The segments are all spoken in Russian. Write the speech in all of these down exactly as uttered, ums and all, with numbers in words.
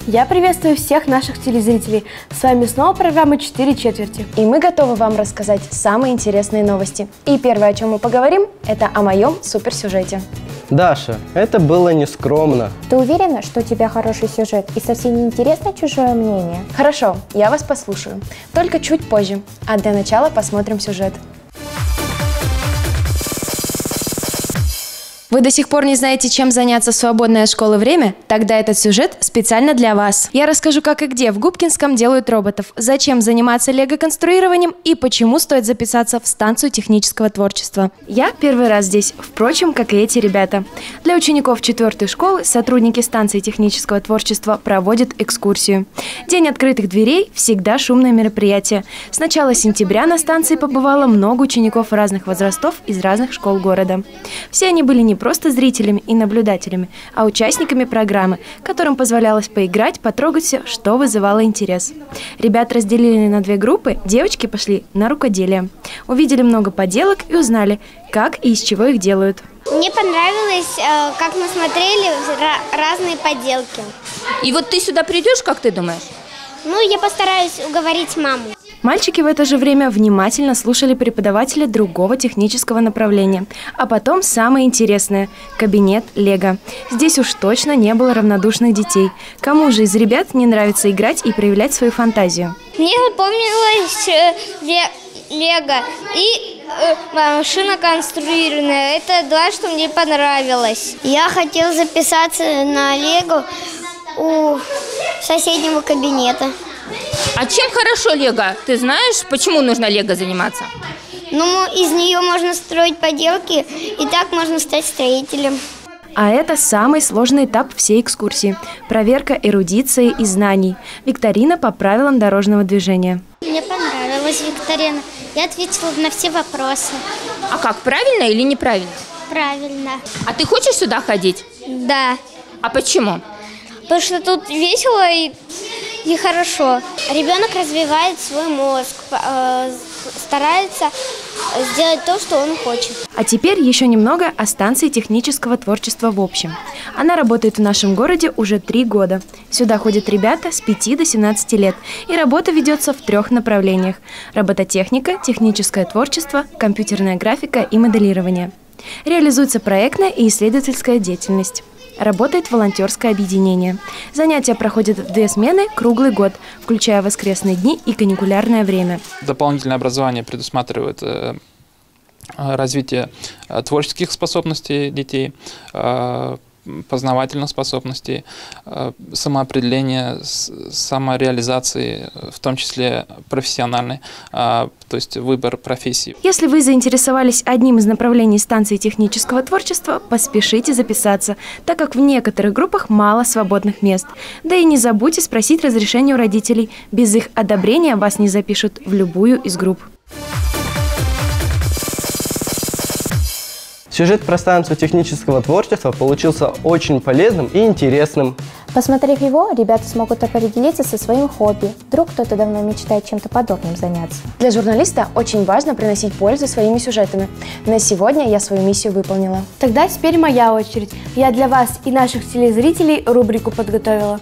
Я приветствую всех наших телезрителей. С вами снова программа «Четыре четверти». И мы готовы вам рассказать самые интересные новости. И первое, о чем мы поговорим, это о моем суперсюжете. Даша, это было нескромно. Ты уверена, что у тебя хороший сюжет и совсем не интересно чужое мнение? Хорошо, я вас послушаю. Только чуть позже. А для начала посмотрим сюжет. Вы до сих пор не знаете, чем заняться в свободное от школы время? Тогда этот сюжет специально для вас. Я расскажу, как и где в Губкинском делают роботов, зачем заниматься лего-конструированием и почему стоит записаться в станцию технического творчества. Я первый раз здесь, впрочем, как и эти ребята. Для учеников четвертой школы сотрудники станции технического творчества проводят экскурсию. День открытых дверей – всегда шумное мероприятие. С начала сентября на станции побывало много учеников разных возрастов из разных школ города. Все они были не просто зрителями и наблюдателями, а участниками программы, которым позволялось поиграть, потрогать все, что вызывало интерес. Ребят разделили на две группы, девочки пошли на рукоделие. Увидели много поделок и узнали, как и из чего их делают. Мне понравилось, как мы смотрели разные поделки. И вот ты сюда придешь, как ты думаешь? Ну, я постараюсь уговорить маму. Мальчики в это же время внимательно слушали преподавателя другого технического направления. А потом самое интересное – кабинет Лего. Здесь уж точно не было равнодушных детей. Кому же из ребят не нравится играть и проявлять свою фантазию? Мне запомнилось Лего и э, машина конструированная. Это два, что мне понравилось. Я хотела записаться на Лего у соседнего кабинета. А чем хорошо Лего? Ты знаешь, почему нужно Лего заниматься? Ну, из нее можно строить поделки, и так можно стать строителем. А это самый сложный этап всей экскурсии – проверка эрудиции и знаний. Викторина по правилам дорожного движения. Мне понравилась викторина. Я ответила на все вопросы. А как, правильно или неправильно? Правильно. А ты хочешь сюда ходить? Да. А почему? Потому что тут весело и, и хорошо. Ребенок развивает свой мозг, э, старается сделать то, что он хочет. А теперь еще немного о станции технического творчества в общем. Она работает в нашем городе уже три года. Сюда ходят ребята с пяти до семнадцати лет, и работа ведется в трех направлениях – робототехника, техническое творчество, компьютерная графика и моделирование. Реализуется проектная и исследовательская деятельность. Работает волонтерское объединение. Занятия проходят в две смены круглый год, включая воскресные дни и каникулярное время. Дополнительное образование предусматривает э, развитие э, творческих способностей детей, э, познавательных способностей, э, самоопределения, самореализации, в том числе профессиональной, э, то есть выбор профессии. Если вы заинтересовались одним из направлений станции технического творчества, поспешите записаться, так как в некоторых группах мало свободных мест. Да и не забудьте спросить разрешение у родителей. Без их одобрения вас не запишут в любую из групп. Сюжет про станцию технического творчества получился очень полезным и интересным. Посмотрев его, ребята смогут определиться со своим хобби. Вдруг кто-то давно мечтает чем-то подобным заняться. Для журналиста очень важно приносить пользу своими сюжетами. На сегодня я свою миссию выполнила. Тогда теперь моя очередь. Я для вас и наших телезрителей рубрику подготовила.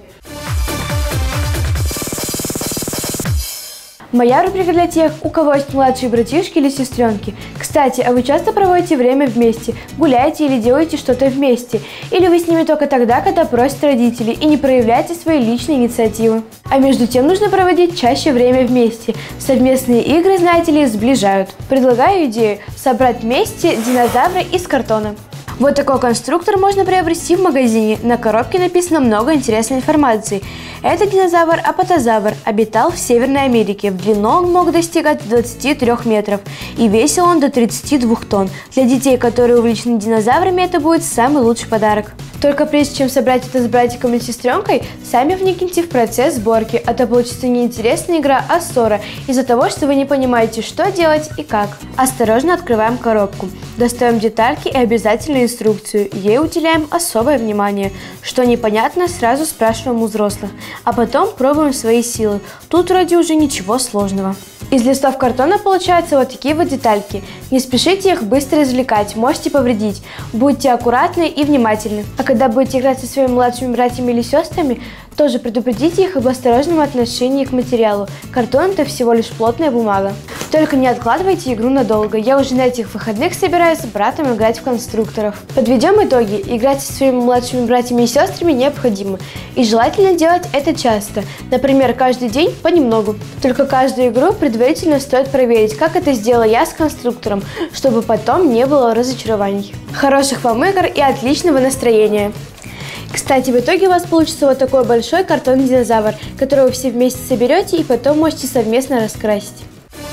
Моя рубрика для тех, у кого есть младшие братишки или сестренки. Кстати, а вы часто проводите время вместе, гуляете или делаете что-то вместе? Или вы с ними только тогда, когда просят родители, и не проявляете свои личные инициативы? А между тем нужно проводить чаще время вместе. Совместные игры, знаете ли, сближают. Предлагаю идею собрать вместе динозавры из картона. Вот такой конструктор можно приобрести в магазине. На коробке написано много интересной информации. Этот динозавр апатозавр обитал в Северной Америке. В длину он мог достигать двадцати трёх метров и весил он до тридцати двух тонн. Для детей, которые увлечены динозаврами, это будет самый лучший подарок. Только прежде чем собрать это с братиком или сестренкой, сами вникните в процесс сборки, а то получится не интересная игра, а ссора из-за того, что вы не понимаете, что делать и как. Осторожно открываем коробку, достаем детальки и обязательно инструкцию, ей уделяем особое внимание. Что непонятно, сразу спрашиваем у взрослых, а потом пробуем свои силы. Тут вроде уже ничего сложного. Из листов картона получаются вот такие вот детальки. Не спешите их быстро извлекать, можете повредить. Будьте аккуратны и внимательны. А когда будете играть со своими младшими братьями или сестрами, Тоже предупредите их об осторожном отношении к материалу. Картон – это всего лишь плотная бумага. Только не откладывайте игру надолго. Я уже на этих выходных собираюсь с братом играть в конструкторов. Подведем итоги. Играть со своими младшими братьями и сестрами необходимо. И желательно делать это часто. Например, каждый день понемногу. Только каждую игру предварительно стоит проверить, как это сделала я с конструктором, чтобы потом не было разочарований. Хороших вам игр и отличного настроения! Кстати, в итоге у вас получится вот такой большой картонный динозавр, который вы все вместе соберете и потом можете совместно раскрасить.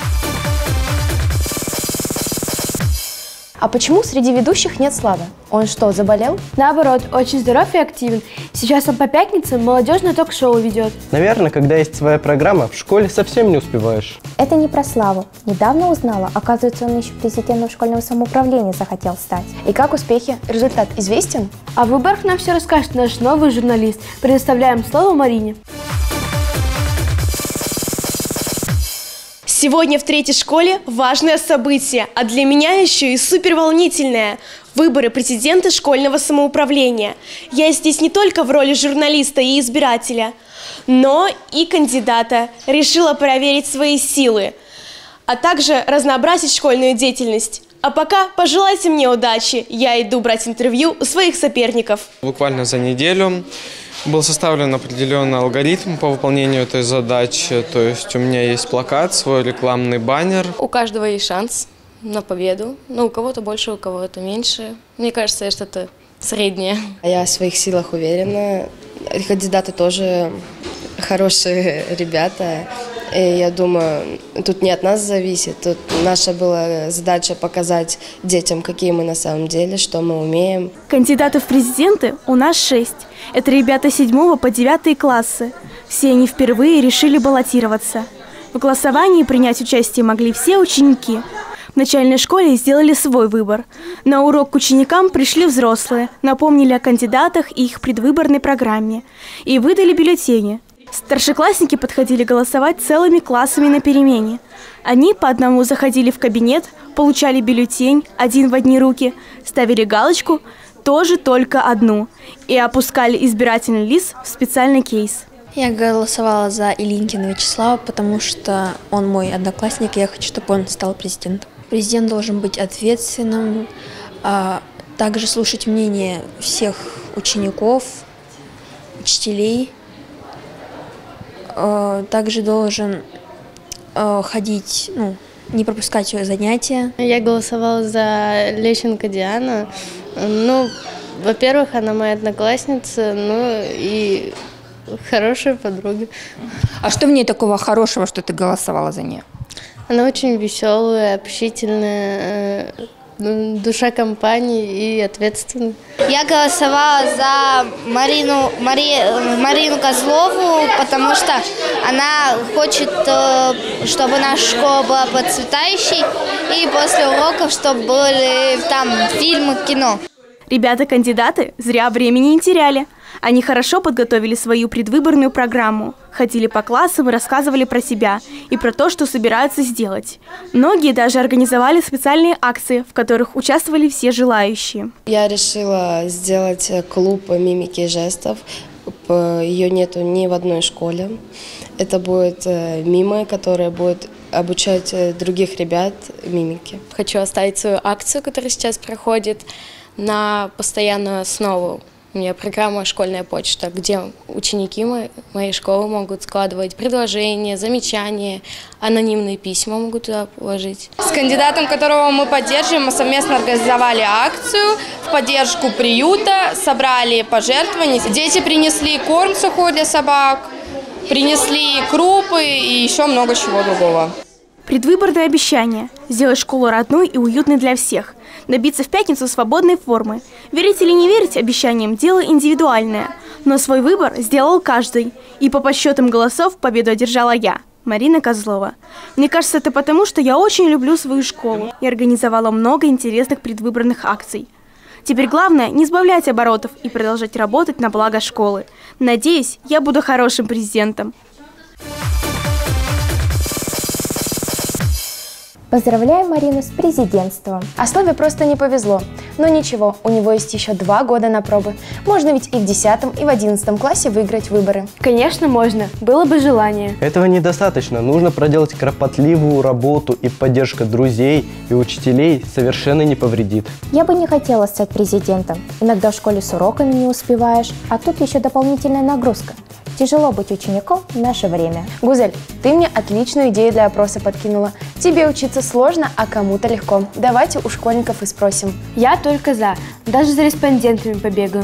А почему среди ведущих нет Славы? Он что, заболел? Наоборот, очень здоров и активен. Сейчас он по пятницам молодежное ток-шоу ведет. Наверное, когда есть своя программа, в школе совсем не успеваешь. Это не про Славу. Недавно узнала, оказывается, он еще президентом школьного самоуправления захотел стать. И как успехи? Результат известен? О выборах нам все расскажет наш новый журналист. Предоставляем слово Марине. Сегодня в третьей школе важное событие, а для меня еще и суперволнительное – выборы президента школьного самоуправления. Я здесь не только в роли журналиста и избирателя, но и кандидата. Решила проверить свои силы, а также разнообразить школьную деятельность. А пока пожелайте мне удачи, я иду брать интервью у своих соперников. Буквально за неделю был составлен определенный алгоритм по выполнению этой задачи. То есть у меня есть плакат, свой рекламный баннер. У каждого есть шанс на победу. Ну, у кого-то больше, у кого-то меньше. Мне кажется, я что-то среднее. Я в своих силах уверена. Кандидаты тоже хорошие ребята. И я думаю, тут не от нас зависит. Тут наша была задача показать детям, какие мы на самом деле, что мы умеем. Кандидатов в президенты у нас шесть. Это ребята седьмого по девятый классы. Все они впервые решили баллотироваться. В голосовании принять участие могли все ученики. В начальной школе сделали свой выбор. На урок к ученикам пришли взрослые, напомнили о кандидатах и их предвыборной программе и выдали бюллетени. Старшеклассники подходили голосовать целыми классами на перемене. Они по одному заходили в кабинет, получали бюллетень, один в одни руки, ставили галочку, тоже только одну, и опускали избирательный лист в специальный кейс. Я голосовала за Ильинкина Вячеслава, потому что он мой одноклассник, и я хочу, чтобы он стал президентом. Президент должен быть ответственным, а также слушать мнение всех учеников, учителей. Также должен э, ходить, ну, не пропускать ее занятия. Я голосовала за Лещенко Диану. Ну, во-первых, она моя одноклассница, ну и хорошая подруга. А что в ней такого хорошего, что ты голосовала за нее? Она очень веселая, общительная, душа компании и ответственная. Я голосовала за Марину, Мари, Марину Козлову, потому что она хочет, чтобы наша школа была процветающей, и после уроков, чтобы были там фильмы, кино. Ребята-кандидаты зря времени не теряли. Они хорошо подготовили свою предвыборную программу, ходили по классам и рассказывали про себя и про то, что собираются сделать. Многие даже организовали специальные акции, в которых участвовали все желающие. Я решила сделать клуб мимики и жестов. Ее нету ни в одной школе. Это будут мимы, которые будут обучать других ребят мимике. Хочу оставить свою акцию, которая сейчас проходит, на постоянную основу. У меня программа «Школьная почта», где ученики моей школы могут складывать предложения, замечания, анонимные письма могут туда положить. С кандидатом, которого мы поддерживаем, мы совместно организовали акцию в поддержку приюта, собрали пожертвования. Дети принесли корм сухой для собак, принесли крупы и еще много чего другого. Предвыборное обещание – сделать школу родной и уютной для всех, добиться в пятницу свободной формы. Верить или не верить обещаниям – дело индивидуальное, но свой выбор сделал каждый. И по подсчетам голосов победу одержала я, Марина Козлова. Мне кажется, это потому, что я очень люблю свою школу и организовала много интересных предвыборных акций. Теперь главное – не сбавлять оборотов и продолжать работать на благо школы. Надеюсь, я буду хорошим президентом. Поздравляю Марину с президентством. А Славе просто не повезло. Но ничего, у него есть еще два года на пробы. Можно ведь и в десятом, и в одиннадцатом классе выиграть выборы. Конечно, можно. Было бы желание. Этого недостаточно. Нужно проделать кропотливую работу, и поддержка друзей и учителей совершенно не повредит. Я бы не хотела стать президентом. Иногда в школе с уроками не успеваешь, а тут еще дополнительная нагрузка. Тяжело быть учеником в наше время. Гузель, ты мне отличную идею для опроса подкинула. Тебе учиться сложно, а кому-то легко. Давайте у школьников и спросим. Я только за. Даже за респондентами побегаю.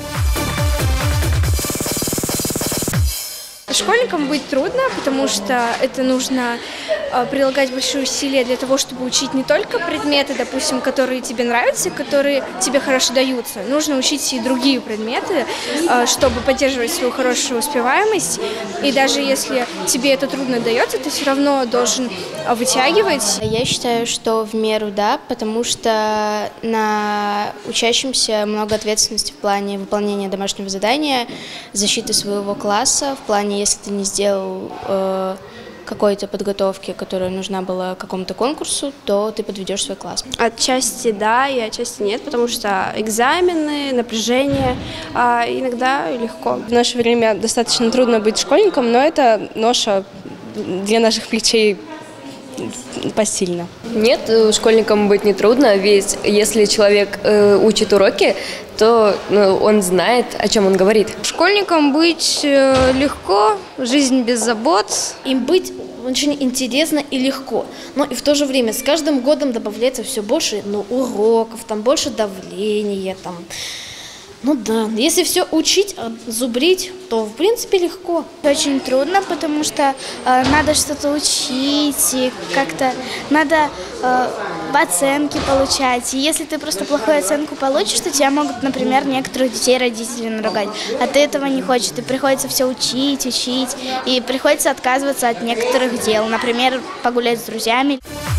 Школьникам быть трудно, потому что это нужно э, прилагать большие усилия для того, чтобы учить не только предметы, допустим, которые тебе нравятся, которые тебе хорошо даются. Нужно учить и другие предметы, э, чтобы поддерживать свою хорошую успеваемость. И даже если тебе это трудно дается, ты все равно должен вытягивать. Я считаю, что в меру да, потому что на учащемся много ответственности в плане выполнения домашнего задания, защиты своего класса, в плане, если ты не сделал э, какой-то подготовки, которая нужна была какому-то конкурсу, то ты подведешь свой класс. Отчасти да и отчасти нет, потому что экзамены, напряжение, а иногда легко. В наше время достаточно трудно быть школьником, но это ноша для наших плечей посильно. Нет, школьникам быть не трудно, ведь если человек э, учит уроки, то ну, он знает, о чем он говорит. Школьникам быть э, легко, жизнь без забот. Им быть очень интересно и легко, но и в то же время с каждым годом добавляется все больше ну, уроков, там больше давления, там. Ну да, если все учить, зубрить, то в принципе легко. Очень трудно, потому что э, надо что-то учить, и как-то надо э, оценки получать. И если ты просто плохую оценку получишь, то тебя могут, например, некоторых детей родители наругать. А ты этого не хочешь, и приходится все учить, учить, и приходится отказываться от некоторых дел, например, погулять с друзьями.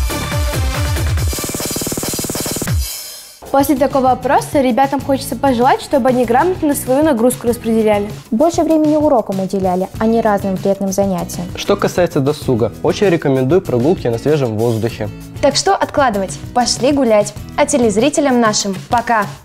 После такого опроса ребятам хочется пожелать, чтобы они грамотно свою нагрузку распределяли. Больше времени урокам уделяли, а не разным вредным занятиям. Что касается досуга, очень рекомендую прогулки на свежем воздухе. Так что откладывать? Пошли гулять. А телезрителям нашим пока!